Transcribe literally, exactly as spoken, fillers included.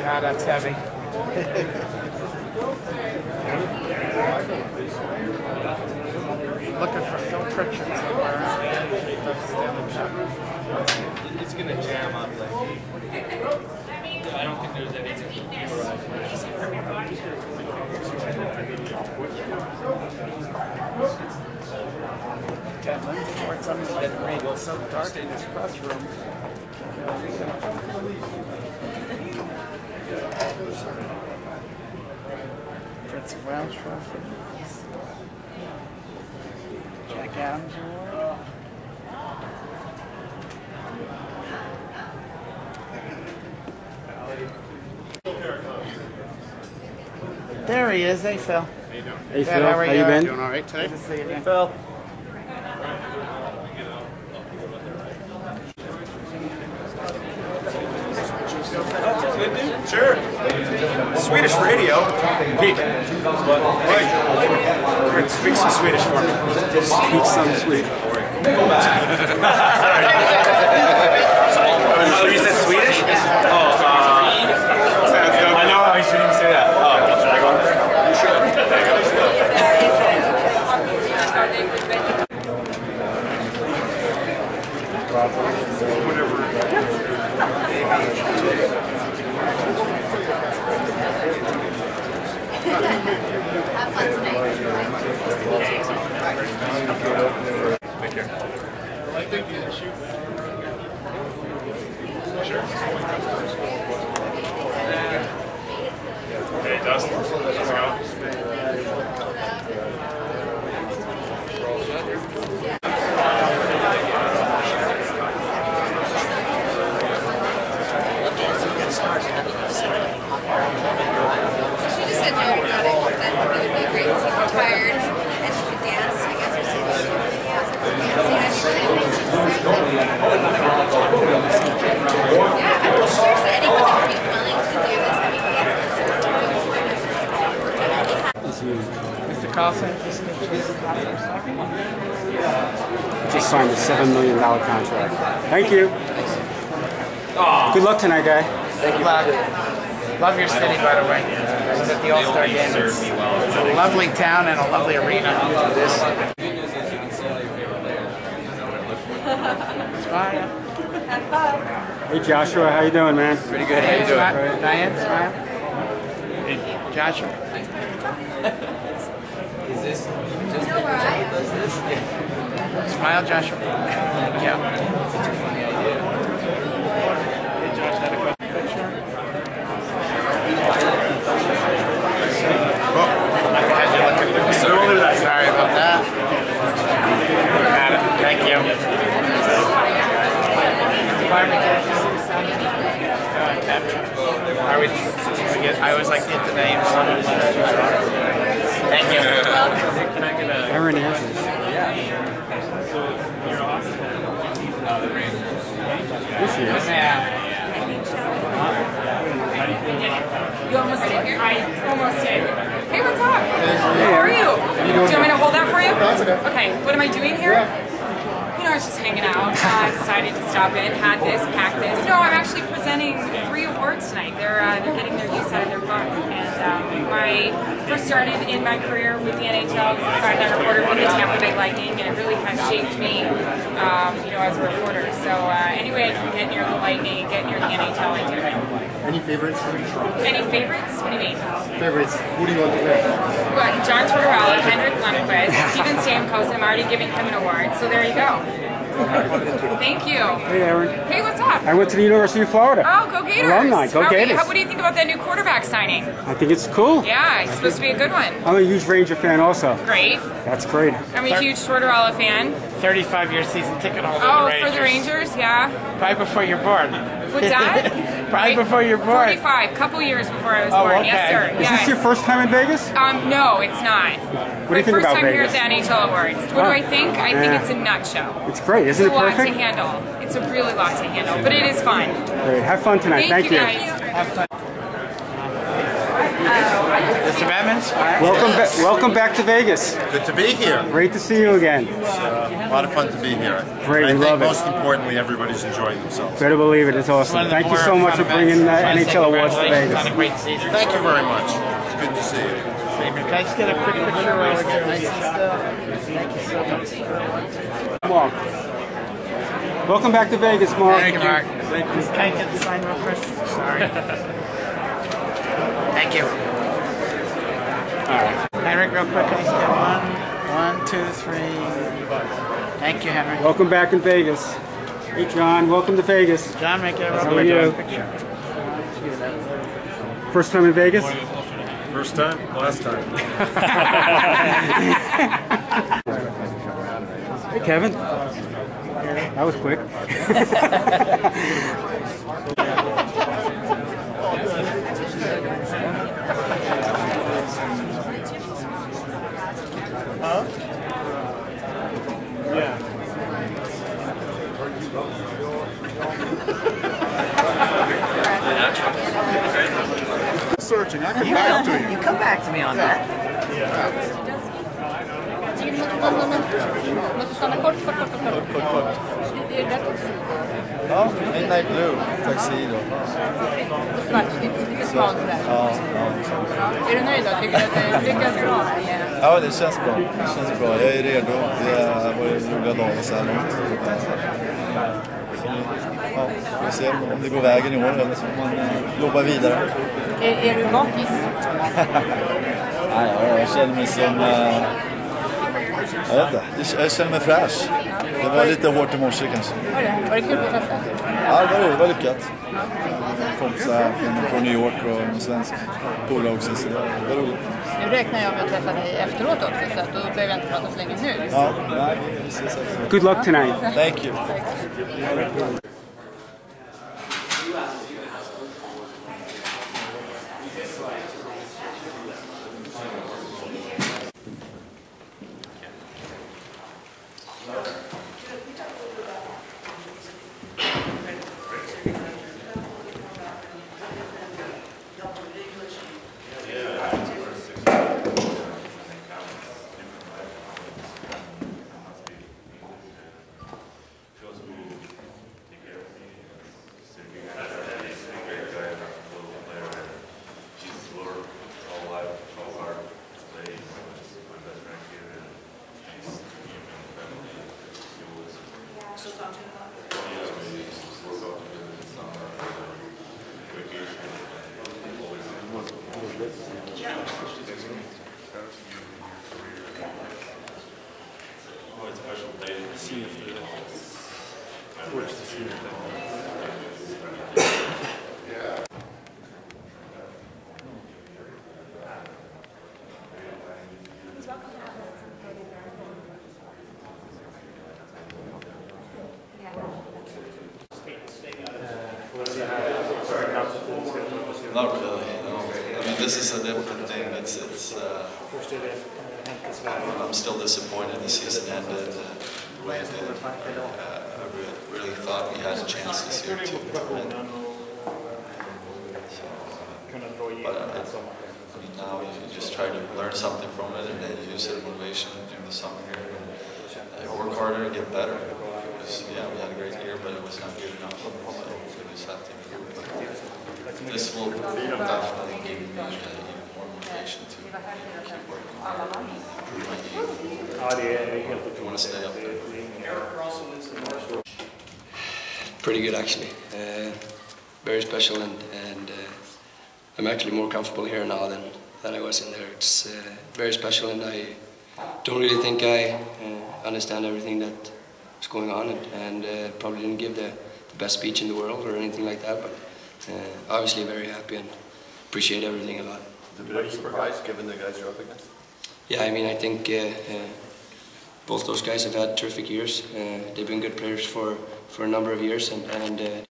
God, that's heavy. Looking for Phil Pritchard somewhere around the end. It's gonna jam up. Like, I don't think there's any. Ted Lindsay or something like that. It's so dark in this press room. Prince of Wales Trophy. Jack Adams Award. There he is. Hey, Phil. How you doing? Hey, Phil. Phil. How, How are you you been? Doing all right today? Good to see you again. Phil. Sure. Swedish radio. Geek. Right. Speak some Swedish for me. Speak some Swedish. Oh, you said Swedish? Oh, uh, I know I shouldn't even say that. Oh, should I go on there? You should. Whatever. Have fun tonight. Take care. I think you shoot. Sure. Hey, Dustin. How's it going? She just said no about it. That would be great because I'm tired and she could dance. I guess we're saying she could dance. Yeah, I'm just curious that anyone that would be willing to do this. I mean, Mister Karlsson, Just signed a seven million dollar contract. Thank you. Good luck tonight, guy. thank you. Love, love your city, by the way. I was at the All-Star game. It's, it's a lovely town and a lovely arena. This. Smile. Hey, Joshua. How you doing, man? Pretty good. How you doing? Diane, smile. Hey, Joshua. Is this just the job that does this? Yeah. Smile, Joshua. Thank you. Such a funny idea. Hey, Josh, had a question. Sorry about that. Thank you. I always, I always like to get the names. Thank you. Can I get a Erin Andrews. This is. You almost did here? I almost did. Hey, what's up? How are you? Do you want me to hold that for you? Okay, what am I doing here? You know, I was just hanging out. I uh, decided to stop in, had this, packed this. No, I'm actually presenting three awards tonight. They're, uh, they're getting their use out of their book. And um, I first started in my career with the N H L as a sideline reporter for the Tampa Bay Lightning, and it really kind of shaped me, um, you know, as a reporter. So uh, anyway, I can get near the Lightning, get near the N H L, I do it. Any favorites? Any favorites? What do you mean? Favorites. Who do you want to win? Well, John Tortorella, Henrik Lundqvist, Steven Stamkos, I'm already giving him an award, so there you go. Thank you. Hey, Erin. Hey, what's up? I went to the University of Florida. Oh, go Gators. Alumni, go how, Gators. How, what do you think about that new quarterback signing? I think it's cool. Yeah, it's supposed to be a good one. I'm a huge Ranger fan also. Great. That's great. I'm a huge Tortorella fan. thirty-five year season ticket holder. Oh, of the for the Rangers, yeah. Probably before you're born. What's that? Probably before you're born. forty-five, couple years before I was Oh, born. okay. Yes, sir. Is yes. this your first time in Vegas? Um, no, it's not. What do you My think first about time here at Vegas? the N H L Awards. What Oh. do I think? I Yeah. think it's a nutshell. It's great. It's Isn't a it lot perfect? to handle. It's a really lot to handle, but it is fun. Great. Have fun tonight. Thank, Thank you you. guys. Have fun. Mister Bettman? Welcome, ba welcome back to Vegas. Good to be here. Great to see you again. It's uh, a lot of fun to be here. Great, and we I love think it. most importantly, everybody's enjoying themselves. Better believe it. It's awesome. Thank you so much for bringing uh, N H L awards to Vegas. On a great season. Thank you very much. It's good to see you. Can I just get a quick picture while we're getting nice and still? Thank you so much. Mark. Welcome back to Vegas, Mark. Thank you, Mark. Thank you. Can I get the sign real quick? Sorry. Thank you. Alright. Henrik, real quick, can I just get one? One, two, three. Thank you, Henrik. Welcome back in Vegas. Hey, John. Welcome to Vegas. John, make it a How real are you? quick picture. First time in Vegas? First time, last time. Hey, Kevin. That was quick. Huh? Yeah. Searching. I come back to you. You come back to me on that. Ja, Midnight Blue, Tuxedo. Svart, lite smalt sådär. Ja, ja. Är du nöjd då? Tycker du att det lyckas bra? Ja, det känns bra. Det känns bra. Jag är redo. Det var roliga dagar så här långt. Så, ja, får vi se om det går vägen i år eller så får man jobba vidare. Är, är du bakis? Nej, jag känner mig som... Uh, jag vet inte. Jag känner mig fräsch. Det var lite hårt i morse kanske. Var det? Var det kul på festen? Ja, det var, det var lyckat. Kompisar från, från New York och en svensk polare också, så det var, det var roligt. Nu räknar jag med att träffa dig efteråt också, så att då behöver jag inte prata så länge nu. Ja, nej, vi ses efteråt. Good luck tonight. Thank you. Not really. No. I mean, this is a different thing. It's it's. Uh, I'm still disappointed the season ended uh, the way it did. Uh, I really, really thought we had a chance this year to, to win. So, uh, but uh, I mean, now you just try to learn something from it and then use it as motivation during the summer here. And, uh, work harder and get better. Because yeah, we had a great year, but it was not good enough. So we just have to improve. But this will definitely give me uh, even more motivation to keep working hard and improve my game. If you want to stay up there. Pretty good actually. Uh, very special, and, and uh, I'm actually more comfortable here now than, than I was in there. It's uh, very special, and I don't really think I uh, understand everything that is going on, and, and uh, probably didn't give the, the best speech in the world or anything like that, but uh, obviously very happy and appreciate everything a lot. Are you surprised given the guys you're up against? Yeah, I mean, I think uh, uh, both those guys have had terrific years. Uh, they've been good players for, for a number of years, and, and uh,